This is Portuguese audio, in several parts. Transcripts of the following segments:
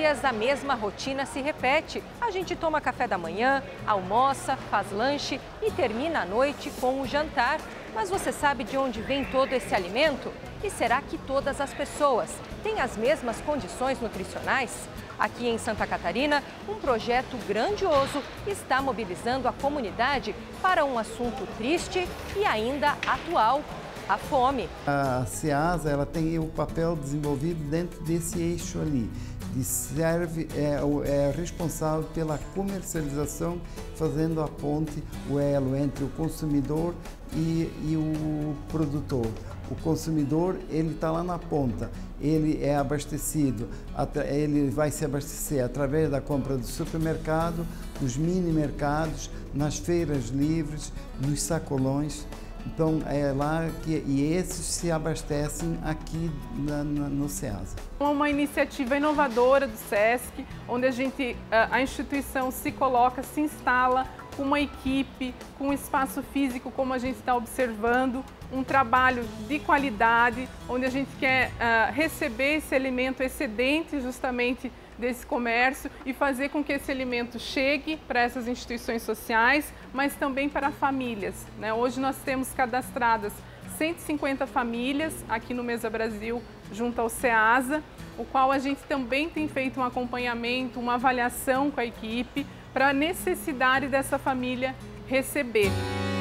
dias a mesma rotina se repete. A gente toma café da manhã, almoça, faz lanche e termina a noite com o jantar. Mas você sabe de onde vem todo esse alimento? E será que todas as pessoas têm as mesmas condições nutricionais? Aqui em Santa Catarina, um projeto grandioso está mobilizando a comunidade para um assunto triste e ainda atual: a fome. A SEASA, ela tem o papel desenvolvido dentro desse eixo ali, é responsável pela comercialização, fazendo a ponte, o elo entre o consumidor e o produtor. O consumidor, ele está lá na ponta, ele é abastecido, ele vai se abastecer através da compra do supermercado, dos mini mercados, nas feiras livres, nos sacolões. Então é lá e esses se abastecem aqui no SEASA. Uma iniciativa inovadora do SESC, onde a instituição se coloca, se instala com uma equipe, com um espaço físico, como a gente está observando, um trabalho de qualidade, onde a gente quer receber esse alimento excedente justamente desse comércio e fazer com que esse alimento chegue para essas instituições sociais, mas também para famílias, né? Hoje nós temos cadastradas 150 famílias aqui no Mesa Brasil, junto ao SEASA, o qual a gente também tem feito um acompanhamento, uma avaliação com a equipe, para a necessidade dessa família receber.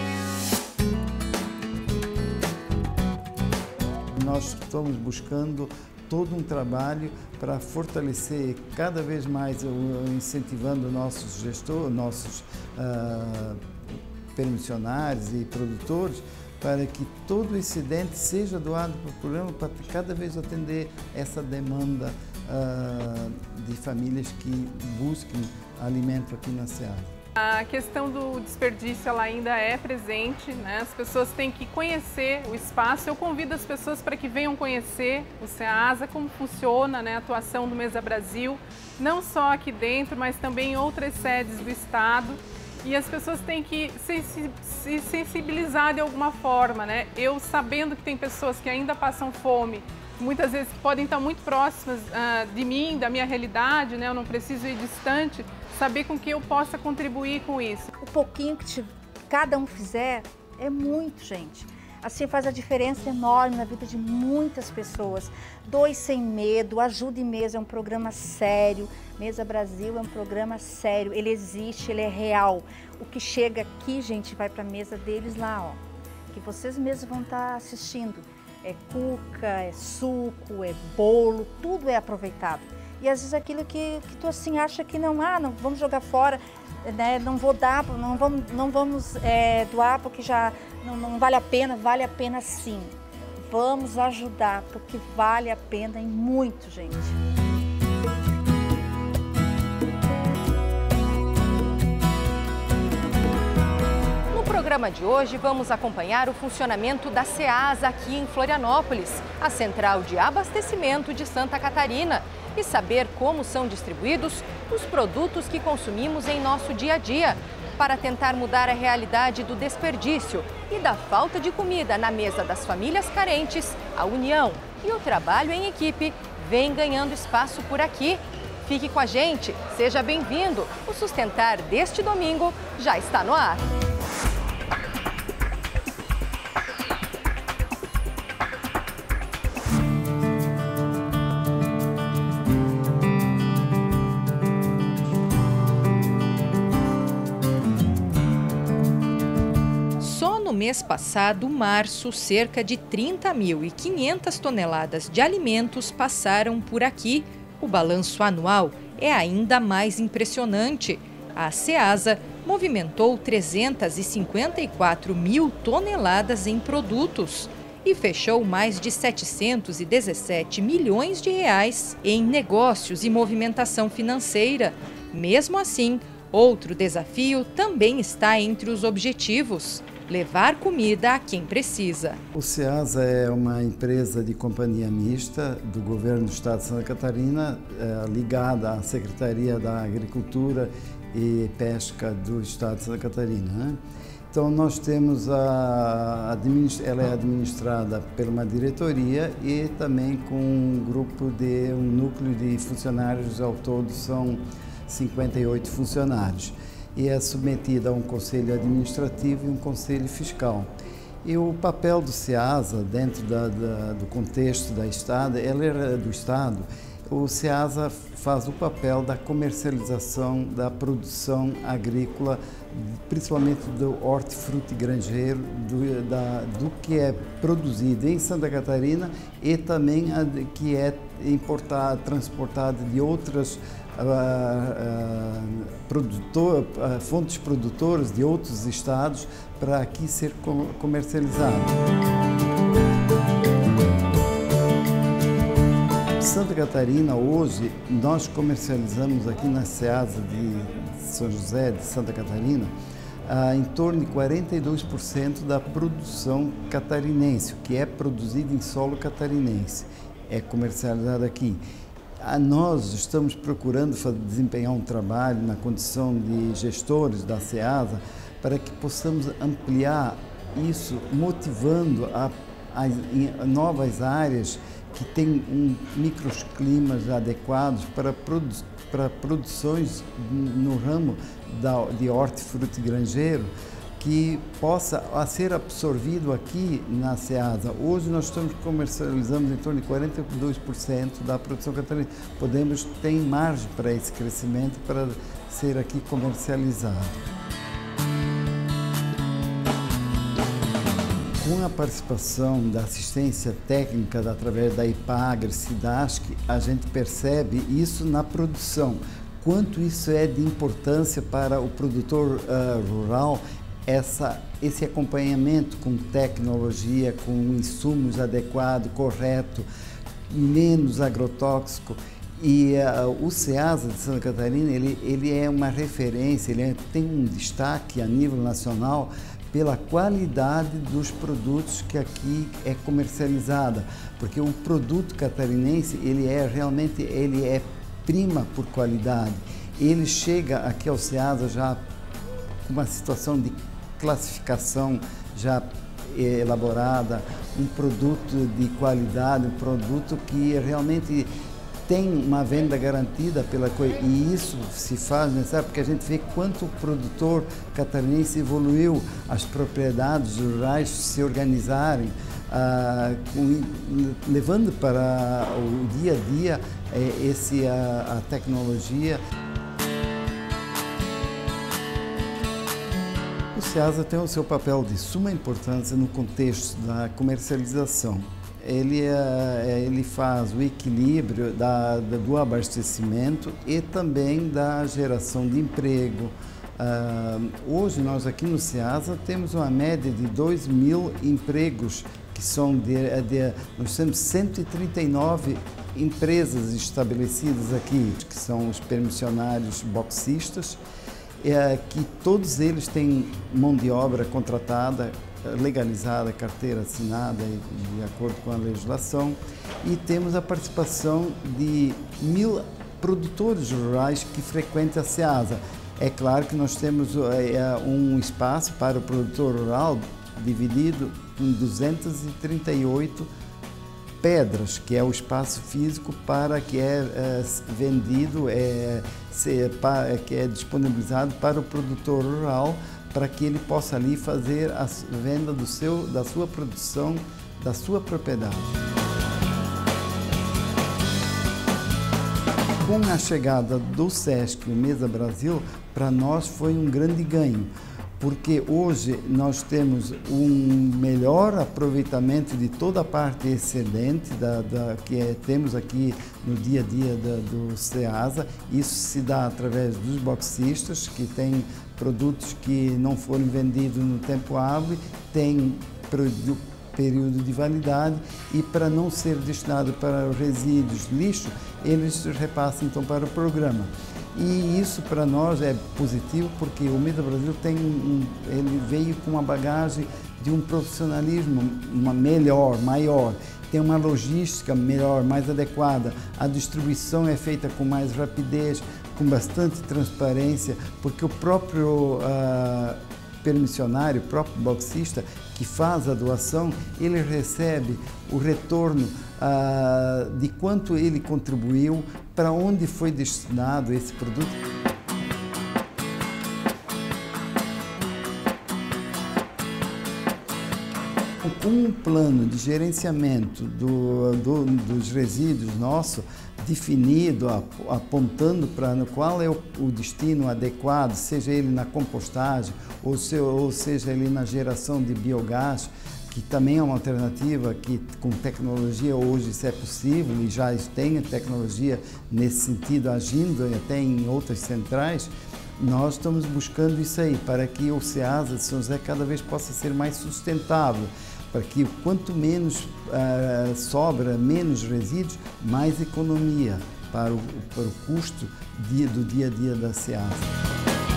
Nós estamos buscando todo um trabalho para fortalecer cada vez mais, incentivando nossos gestores, nossos permissionários e produtores, para que todo excedente seja doado para o programa, para cada vez atender essa demanda de famílias que busquem alimento aqui na SEASA. A questão do desperdício ela ainda é presente, né? As pessoas têm que conhecer o espaço. Eu convido as pessoas para que venham conhecer o SEASA, como funciona, né, a atuação do Mesa Brasil, não só aqui dentro, mas também em outras sedes do estado. E as pessoas têm que se sensibilizar de alguma forma, né? Eu sabendo que tem pessoas que ainda passam fome, muitas vezes podem estar muito próximas de mim, da minha realidade, né? Eu não preciso ir distante, saber com que eu possa contribuir com isso. O pouquinho que cada um fizer é muito, gente. Assim faz a diferença enorme na vida de muitas pessoas. Doe sem medo, ajude Mesa, é um programa sério. Mesa Brasil é um programa sério, ele existe, ele é real. O que chega aqui, gente, vai para a mesa deles lá, ó, que vocês mesmos vão estar assistindo. É cuca, é suco, é bolo, tudo é aproveitado. E às vezes aquilo que tu assim acha que não vamos jogar fora, né? Não vou dar, não vamos doar porque já não vale a pena sim. Vamos ajudar porque vale a pena e muito, gente. No programa de hoje, vamos acompanhar o funcionamento da SEASA aqui em Florianópolis, a central de abastecimento de Santa Catarina, e saber como são distribuídos os produtos que consumimos em nosso dia a dia, para tentar mudar a realidade do desperdício e da falta de comida na mesa das famílias carentes. A união e o trabalho em equipe vem ganhando espaço por aqui. Fique com a gente, seja bem-vindo. O Sustentar deste domingo já está no ar. No mês passado, março, cerca de 30.500 toneladas de alimentos passaram por aqui. O balanço anual é ainda mais impressionante. A SEASA movimentou 354 mil toneladas em produtos e fechou mais de 717 milhões de reais em negócios e movimentação financeira. Mesmo assim, outro desafio também está entre os objetivos: levar comida a quem precisa. O SEASA é uma empresa de companhia mista do governo do estado de Santa Catarina, ligada à Secretaria da Agricultura e Pesca do estado de Santa Catarina, né? Então nós temos ela é administrada por uma diretoria e também com um núcleo de funcionários, ao todo são 58 funcionários. E é submetida a um conselho administrativo e um conselho fiscal. E o papel do SEASA, dentro do contexto do Estado, o SEASA faz o papel da comercialização da produção agrícola, principalmente do hortifruti granjeiro, do que é produzido em Santa Catarina e também que é importado, transportado de outras fontes produtoras de outros estados para aqui ser comercializado. Santa Catarina, hoje, nós comercializamos aqui na SEASA de São José de Santa Catarina em torno de 42% da produção catarinense, que é produzida em solo catarinense, é comercializada aqui. Nós estamos procurando desempenhar um trabalho na condição de gestores da SEASA para que possamos ampliar isso, motivando novas áreas que têm microclimas adequados para produções no ramo de hortifruti granjeiro, que possa ser absorvido aqui na SEASA. Hoje nós comercializamos em torno de 42% da produção catarinense. Tem margem para esse crescimento, para ser aqui comercializado. Com a participação da assistência técnica através da IPAGRE, SIDASC, a gente percebe isso na produção. Quanto isso é de importância para o produtor rural, esse acompanhamento com tecnologia, com insumos adequados, correto, menos agrotóxico. E o SEASA de Santa Catarina, ele é uma referência, tem um destaque a nível nacional pela qualidade dos produtos que aqui é comercializada, porque o produto catarinense, ele é prima por qualidade. Ele chega aqui ao SEASA já com uma situação de classificação já elaborada, um produto de qualidade, um produto que realmente tem uma venda garantida e isso se faz necessário porque a gente vê quanto o produtor catarinense evoluiu, as propriedades rurais se organizarem, levando para o dia a dia a tecnologia. O SEASA tem o seu papel de suma importância no contexto da comercialização. Ele faz o equilíbrio do abastecimento e também da geração de emprego. Hoje nós aqui no SEASA temos uma média de 2.000 empregos, que são nós temos 139 empresas estabelecidas aqui, que são os permissionários boxistas, que todos eles têm mão de obra contratada, legalizada, carteira assinada de acordo com a legislação, e temos a participação de 1.000 produtores rurais que frequentam a SEASA. É claro que nós temos um espaço para o produtor rural dividido em 238 pedras, que é o espaço físico para que é vendido, que é disponibilizado para o produtor rural, para que ele possa ali fazer a venda da sua produção, da sua propriedade. Com a chegada do SESC e o Mesa Brasil, para nós foi um grande ganho, porque hoje nós temos um melhor aproveitamento de toda a parte excedente que temos aqui no dia a dia do SEASA. Isso se dá através dos boxistas, que têm produtos que não foram vendidos no tempo hábil, têm período de validade, e para não ser destinado para resíduos, lixo, eles repassam então para o programa. E isso para nós é positivo, porque o Mesa Brasil ele veio com uma bagagem de um profissionalismo maior, tem uma logística melhor, mais adequada, a distribuição é feita com mais rapidez, com bastante transparência, porque o próprio permissionário, o próprio boxista que faz a doação, ele recebe o retorno de quanto ele contribuiu, para onde foi destinado esse produto. Com um plano de gerenciamento dos resíduos nosso definido, apontando para qual é o destino adequado, seja ele na compostagem ou seja ele na geração de biogás, que também é uma alternativa que com tecnologia hoje isso é possível e já tem tecnologia nesse sentido agindo até em outras centrais. Nós estamos buscando isso aí para que o SEASA de São José cada vez possa ser mais sustentável, para que quanto menos sobra, menos resíduos, mais economia para o custo do dia a dia da SEASA.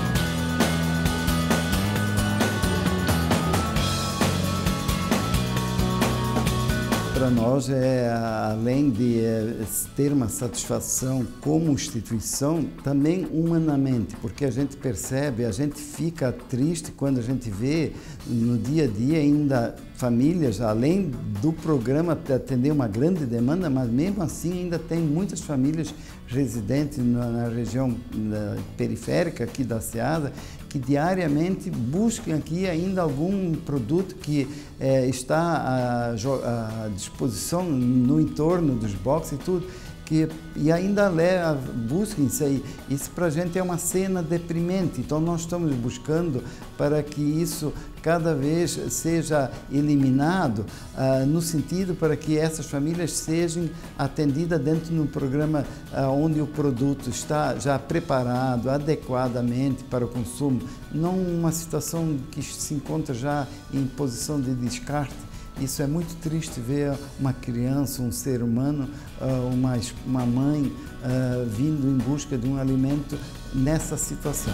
Para nós, além de ter uma satisfação como instituição, também humanamente, porque a gente percebe, a gente fica triste quando a gente vê no dia a dia ainda famílias, além do programa atender uma grande demanda, mas mesmo assim ainda tem muitas famílias residentes na região periférica aqui da SEASA, que diariamente buscam aqui ainda algum produto que está à disposição no entorno dos boxes e tudo, e ainda buscam isso aí. Isso para a gente é uma cena deprimente, então nós estamos buscando para que isso cada vez seja eliminado, no sentido para que essas famílias sejam atendidas dentro de um programa onde o produto está já preparado adequadamente para o consumo, não uma situação que se encontra já em posição de descarte. Isso é muito triste ver uma criança, um ser humano, uma mãe vindo em busca de um alimento nessa situação.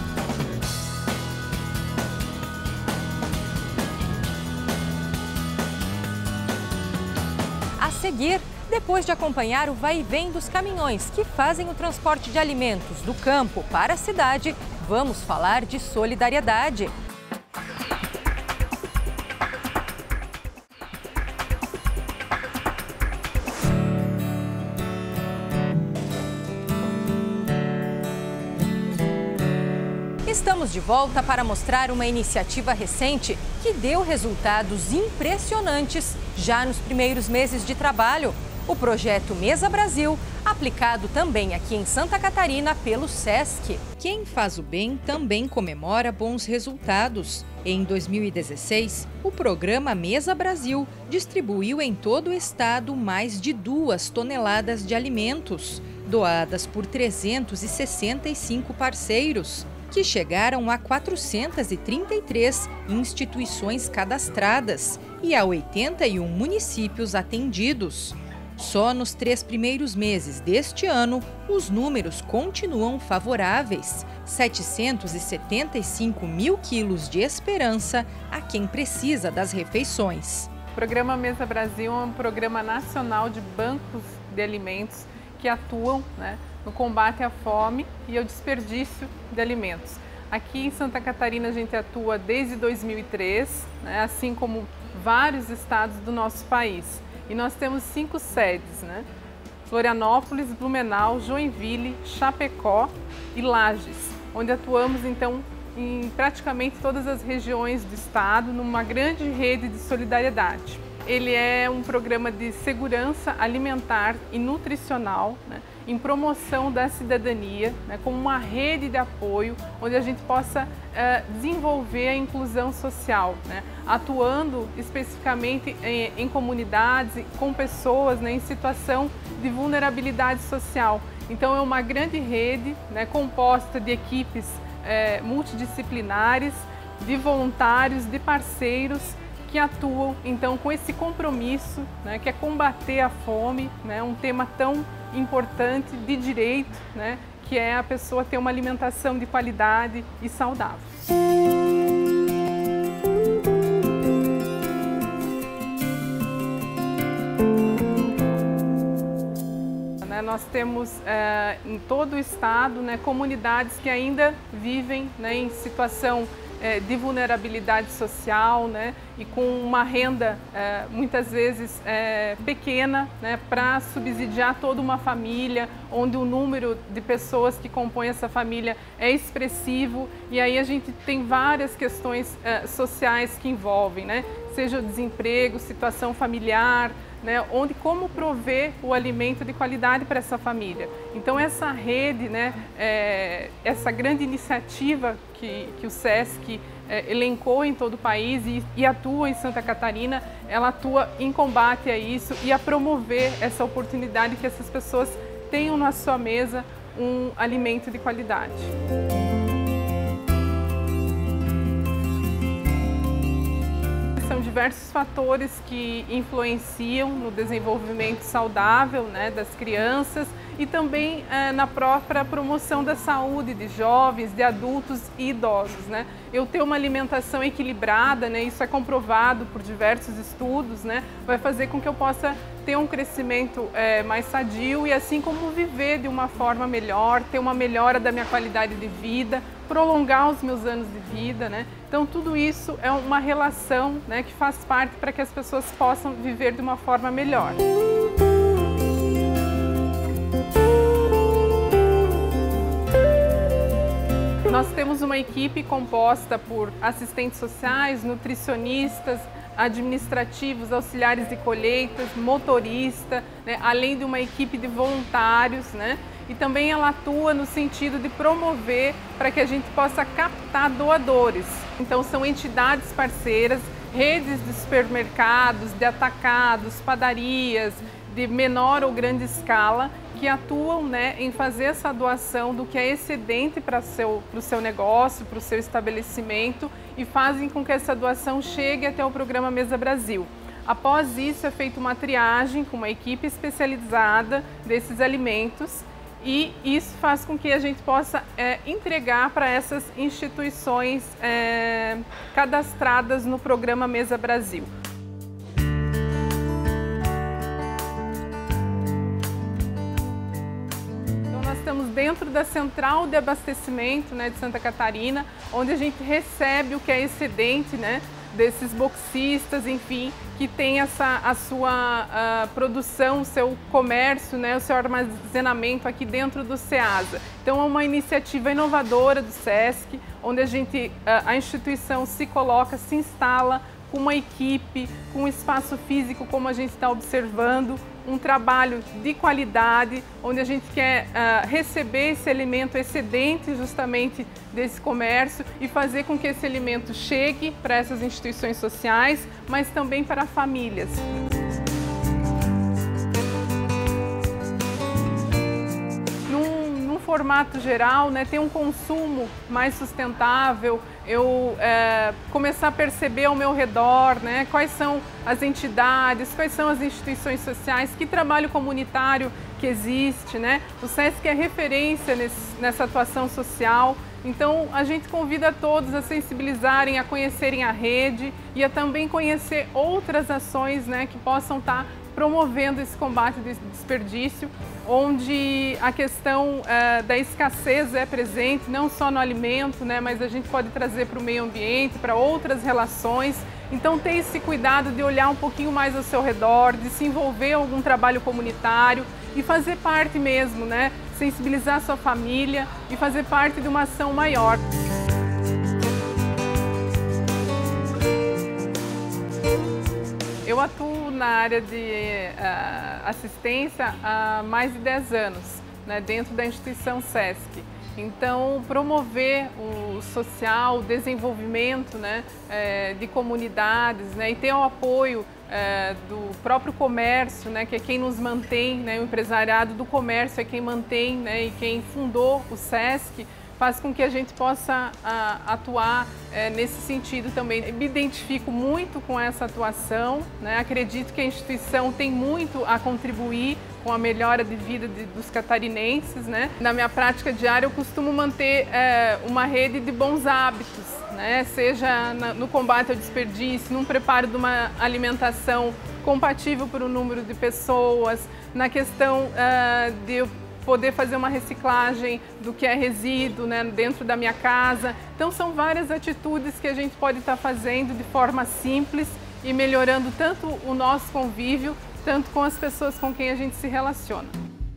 A seguir, depois de acompanhar o vai e vem dos caminhões que fazem o transporte de alimentos do campo para a cidade, vamos falar de solidariedade. Estamos de volta para mostrar uma iniciativa recente que deu resultados impressionantes já nos primeiros meses de trabalho. O projeto Mesa Brasil, aplicado também aqui em Santa Catarina pelo SESC. Quem faz o bem também comemora bons resultados. Em 2016, o programa Mesa Brasil distribuiu em todo o estado mais de 2 toneladas de alimentos, doadas por 365 parceiros, que chegaram a 433 instituições cadastradas e a 81 municípios atendidos. Só nos 3 primeiros meses deste ano, os números continuam favoráveis. 775 mil quilos de esperança a quem precisa das refeições. O programa Mesa Brasil é um programa nacional de bancos de alimentos que atuam, no combate à fome e ao desperdício de alimentos. Aqui em Santa Catarina a gente atua desde 2003, assim como vários estados do nosso país. E nós temos 5 sedes, Florianópolis, Blumenau, Joinville, Chapecó e Lages, onde atuamos então em praticamente todas as regiões do estado, numa grande rede de solidariedade. Ele é um programa de segurança alimentar e nutricional, em promoção da cidadania, como uma rede de apoio, onde a gente possa desenvolver a inclusão social, atuando especificamente em comunidades, com pessoas em situação de vulnerabilidade social. Então é uma grande rede composta de equipes multidisciplinares, de voluntários, de parceiros, que atuam então com esse compromisso, que é combater a fome, um tema tão importante de direito, que é a pessoa ter uma alimentação de qualidade e saudável. Nós temos em todo o estado comunidades que ainda vivem em situação de vulnerabilidade social, né, e com uma renda muitas vezes pequena, né, para subsidiar toda uma família, onde o número de pessoas que compõem essa família é expressivo, e aí a gente tem várias questões sociais que envolvem, né, seja o desemprego, situação familiar, né, onde como prover o alimento de qualidade para essa família. Então essa rede, né, essa grande iniciativa que o SESC elencou em todo o país e atua em Santa Catarina, ela atua em combate a isso e a promover essa oportunidade que essas pessoas tenham na sua mesa um alimento de qualidade. São diversos fatores que influenciam no desenvolvimento saudável, né, das crianças e também na própria promoção da saúde de jovens, de adultos e idosos, né? Eu ter uma alimentação equilibrada, né, isso é comprovado por diversos estudos, né, vai fazer com que eu possa ter um crescimento mais sadio e assim como viver de uma forma melhor, ter uma melhora da minha qualidade de vida, prolongar os meus anos de vida, né? Então tudo isso é uma relação, né, que faz parte para que as pessoas possam viver de uma forma melhor. Nós temos uma equipe composta por assistentes sociais, nutricionistas, administrativos, auxiliares de colheitas, motorista, né, além de uma equipe de voluntários, né? E também ela atua no sentido de promover para que a gente possa captar doadores. Então são entidades parceiras, redes de supermercados, de atacados, padarias, de menor ou grande escala, que atuam, né, em fazer essa doação do que é excedente para o seu negócio, para o seu estabelecimento e fazem com que essa doação chegue até o programa Mesa Brasil. Após isso é feita uma triagem com uma equipe especializada desses alimentos e isso faz com que a gente possa entregar para essas instituições cadastradas no programa Mesa Brasil. Estamos dentro da central de abastecimento, né, de Santa Catarina, onde a gente recebe o que é excedente, né, desses boxistas, enfim, que tem a sua produção, o seu comércio, né, o seu armazenamento aqui dentro do SEASA. Então é uma iniciativa inovadora do SESC, onde a instituição se coloca, se instala com uma equipe, com um espaço físico, como a gente está observando, um trabalho de qualidade, onde a gente quer receber esse alimento excedente justamente desse comércio e fazer com que esse alimento chegue para essas instituições sociais, mas também para famílias. Num formato geral, né, ter um consumo mais sustentável, eu começar a perceber ao meu redor, né, quais são as entidades, quais são as instituições sociais, que trabalho comunitário que existe, né? O SESC é referência nessa atuação social, então a gente convida todos a sensibilizarem, a conhecerem a rede e a também conhecer outras ações, né, que possam estar promovendo esse combate de desperdício, onde a questão da escassez é presente, não só no alimento, né, mas a gente pode trazer para o meio ambiente, para outras relações. Então ter esse cuidado de olhar um pouquinho mais ao seu redor, de se envolver em algum trabalho comunitário e fazer parte mesmo, né, sensibilizar a sua família e fazer parte de uma ação maior. Eu atuo na área de assistência há mais de 10 anos, né, dentro da instituição SESC. Então, promover o social, o desenvolvimento, né, de comunidades, né, e ter o apoio do próprio comércio, né, que é quem nos mantém, né, o empresariado do comércio é quem mantém, né, e quem fundou o SESC, faz com que a gente possa atuar nesse sentido também. Eu me identifico muito com essa atuação, né? Acredito que a instituição tem muito a contribuir com a melhora de vida dos catarinenses, né? Na minha prática diária eu costumo manter uma rede de bons hábitos, né? Seja no combate ao desperdício, num preparo de uma alimentação compatível para o número de pessoas, na questão de poder fazer uma reciclagem do que é resíduo, né, dentro da minha casa. Então são várias atitudes que a gente pode estar fazendo de forma simples e melhorando tanto o nosso convívio, tanto com as pessoas com quem a gente se relaciona.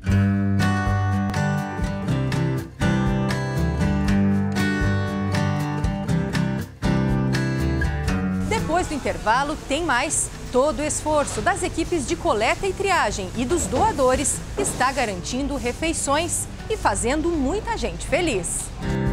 Depois do intervalo, tem mais. Todo o esforço das equipes de coleta e triagem e dos doadores está garantindo refeições e fazendo muita gente feliz.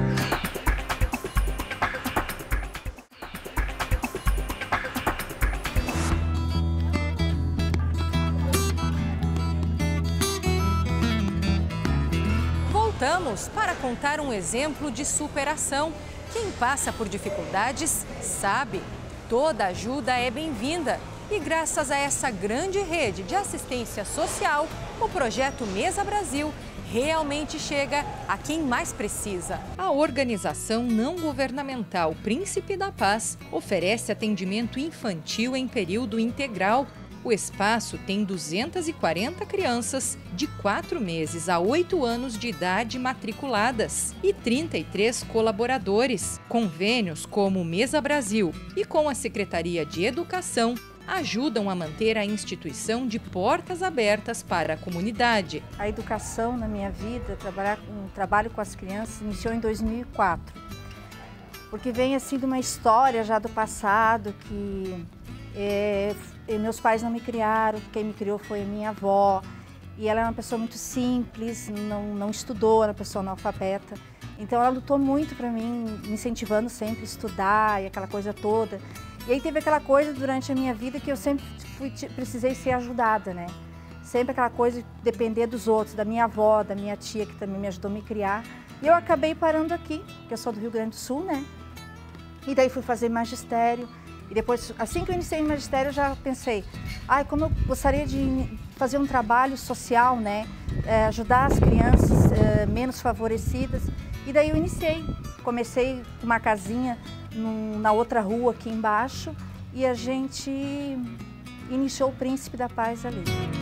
Voltamos para contar um exemplo de superação. Quem passa por dificuldades sabe. Toda ajuda é bem-vinda e graças a essa grande rede de assistência social, o projeto Mesa Brasil realmente chega a quem mais precisa. A organização não governamental Príncipe da Paz oferece atendimento infantil em período integral. O espaço tem 240 crianças de 4 meses a 8 anos de idade matriculadas e 33 colaboradores. Convênios como Mesa Brasil e com a Secretaria de Educação ajudam a manter a instituição de portas abertas para a comunidade. A educação na minha vida, trabalho com as crianças, iniciou em 2004. Porque vem assim de uma história já do passado que meus pais não me criaram, quem me criou foi a minha avó. E ela era uma pessoa muito simples, não estudou, era uma pessoa analfabeta. Então ela lutou muito para mim, me incentivando sempre a estudar e aquela coisa toda. E aí teve aquela coisa durante a minha vida que eu sempre precisei ser ajudada, né? Sempre aquela coisa de depender dos outros, da minha avó, da minha tia, que também me ajudou a me criar. E eu acabei parando aqui, porque eu sou do Rio Grande do Sul, né? E daí fui fazer magistério. E depois, assim que eu iniciei no magistério, eu já pensei, como eu gostaria de fazer um trabalho social, né? Ajudar as crianças menos favorecidas. E daí eu iniciei. Comecei com uma casinha na outra rua aqui embaixo e a gente iniciou o Príncipe da Paz ali.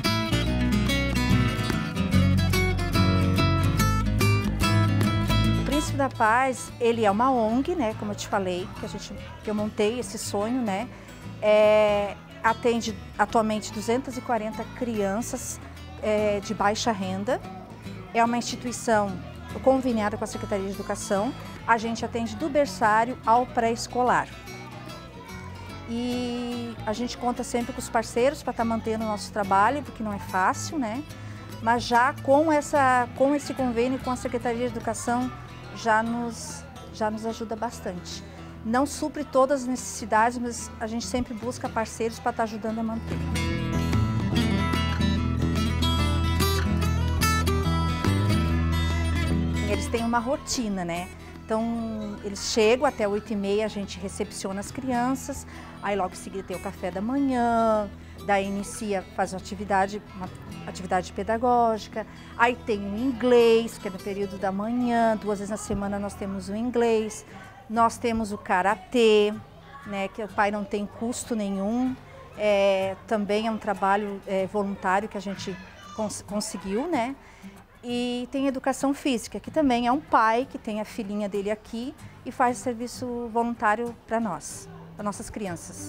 O Príncipe da Paz, ele é uma ONG, né, como eu te falei, que eu montei esse sonho, né, atende atualmente 240 crianças de baixa renda, é uma instituição conveniada com a Secretaria de Educação. A gente atende do berçário ao pré-escolar. E a gente conta sempre com os parceiros para estar mantendo o nosso trabalho, porque não é fácil, né? Mas já com esse convênio com a Secretaria de Educação já nos ajuda bastante. Não supre todas as necessidades, mas a gente sempre busca parceiros para estar ajudando a manter. Eles têm uma rotina, né? Então, eles chegam até 8h30, a gente recepciona as crianças, aí logo em seguida tem o café da manhã, daí faz uma atividade pedagógica, aí tem o inglês, que é no período da manhã, 2 vezes na semana nós temos o inglês, nós temos o karatê, né, que o pai não tem custo nenhum, também é um trabalho voluntário que a gente conseguiu, né? E tem educação física, que também é um pai que tem a filhinha dele aqui e faz serviço voluntário para nós, para nossas crianças.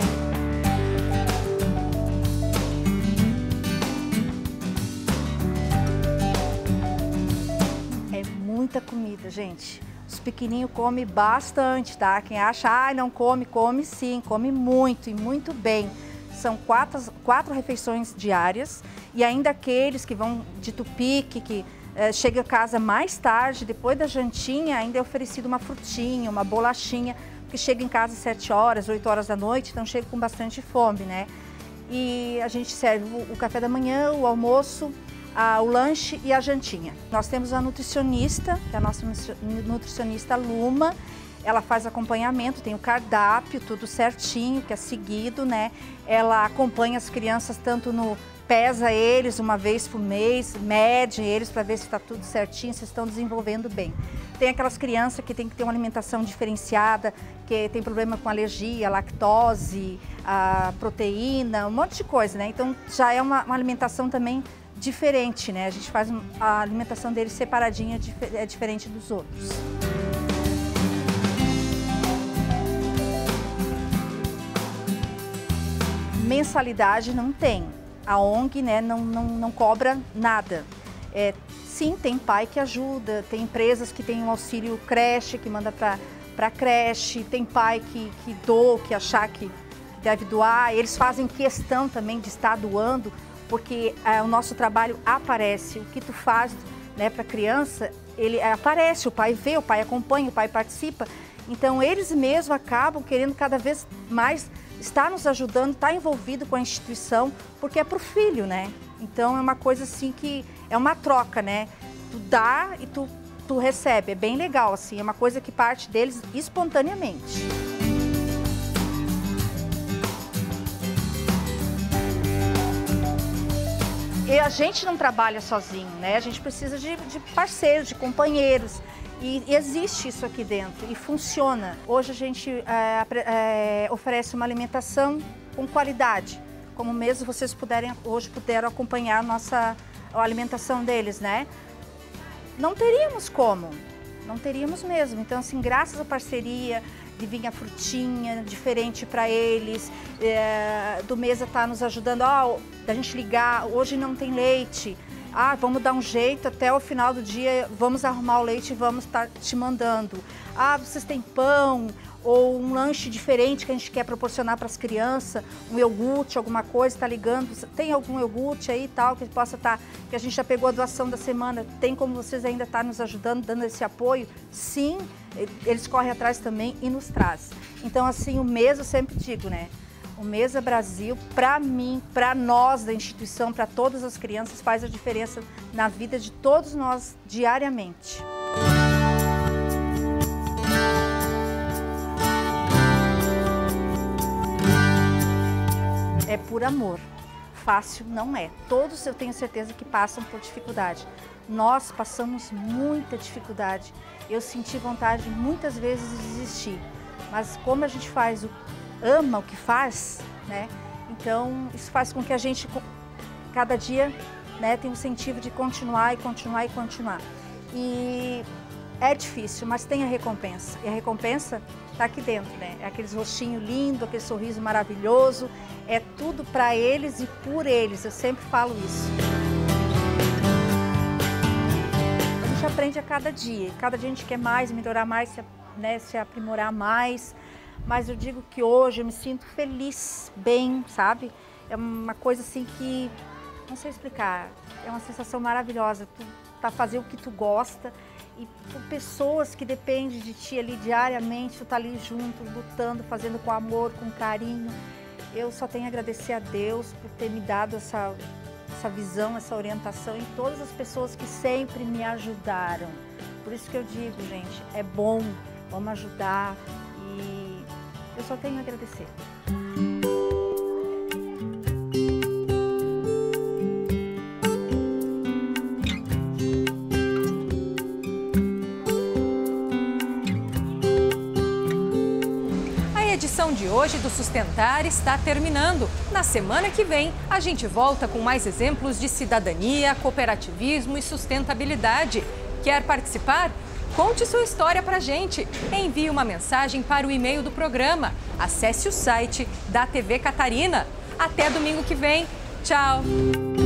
É muita comida, gente. Os pequenininhos comem bastante, tá? Quem acha, não come, come sim, come muito e muito bem. São quatro refeições diárias e ainda aqueles que vão de tupique, que chegam a casa mais tarde, depois da jantinha, ainda é oferecido uma frutinha, uma bolachinha, porque chega em casa às 7 horas, 8 horas da noite, então chega com bastante fome, né? E a gente serve o café da manhã, o almoço, o lanche e a jantinha. Nós temos a nutricionista, que é a nossa nutricionista Luma. Ela faz acompanhamento, tem o cardápio, tudo certinho, que é seguido, né? Ela acompanha as crianças tanto pesa eles uma vez por mês, mede eles para ver se está tudo certinho, se estão desenvolvendo bem. Tem aquelas crianças que tem que ter uma alimentação diferenciada, que tem problema com alergia, lactose, proteína, um monte de coisa, né? Então já é uma alimentação também diferente, né? A gente faz a alimentação deles separadinha, é diferente dos outros. Mensalidade não tem. A ONG, né, não cobra nada. Sim, tem pai que ajuda, tem empresas que tem um auxílio creche, que manda para creche, tem pai que doa, que achar que deve doar. Eles fazem questão também de estar doando, porque o nosso trabalho aparece. O que tu faz, né, para a criança, ele aparece, o pai vê, o pai acompanha, o pai participa. Então, eles mesmos acabam querendo cada vez mais estar nos ajudando, estar envolvido com a instituição, porque é para o filho, né? Então, é uma coisa assim que é uma troca, né? Tu dá e tu recebe. É bem legal, assim, é uma coisa que parte deles espontaneamente. E a gente não trabalha sozinho, né? A gente precisa de parceiros, de companheiros. E existe isso aqui dentro e funciona. Hoje a gente oferece uma alimentação com qualidade, como mesmo vocês puderam acompanhar a alimentação deles, né? Não teríamos como, não teríamos mesmo. Então, assim, graças à parceria de vir a frutinha diferente para eles, do Mesa está nos ajudando, da gente ligar, hoje não tem leite. Vamos dar um jeito, até o final do dia vamos arrumar o leite e vamos estar te mandando. Vocês têm pão ou um lanche diferente que a gente quer proporcionar para as crianças, um iogurte, alguma coisa, está ligando, tem algum iogurte aí e tal, que possa estar, que a gente já pegou a doação da semana, tem como vocês ainda estar nos ajudando, dando esse apoio? Sim, eles correm atrás também e nos traz. Então, assim, o Mesa, eu sempre digo, né? O Mesa Brasil, para mim, para nós da instituição, para todas as crianças, faz a diferença na vida de todos nós diariamente. É por amor. Fácil não é. Todos eu tenho certeza que passam por dificuldade. Nós passamos muita dificuldade. Eu senti vontade muitas vezes de desistir. Mas como a gente ama o que faz, né? Então isso faz com que a gente, cada dia, né, tenha um incentivo de continuar e continuar e continuar. E é difícil, mas tem a recompensa. E a recompensa está aqui dentro, né? É aqueles rostinhos lindos, aquele sorriso maravilhoso. É tudo para eles e por eles. Eu sempre falo isso. A gente aprende a cada dia. Cada dia a gente quer mais, melhorar mais, se aprimorar mais. Mas eu digo que hoje eu me sinto feliz, bem, sabe? É uma coisa assim que, não sei explicar, é uma sensação maravilhosa. Tu tá fazendo o que tu gosta e por pessoas que dependem de ti ali diariamente, tu tá ali junto, lutando, fazendo com amor, com carinho. Eu só tenho a agradecer a Deus por ter me dado essa visão, essa orientação e todas as pessoas que sempre me ajudaram. Por isso que eu digo, gente, é bom, vamos ajudar e eu só tenho a agradecer. A edição de hoje do Sustentar está terminando. Na semana que vem, a gente volta com mais exemplos de cidadania, cooperativismo e sustentabilidade. Quer participar? Conte sua história pra gente. Envie uma mensagem para o e-mail do programa. Acesse o site da TV Catarina. Até domingo que vem. Tchau!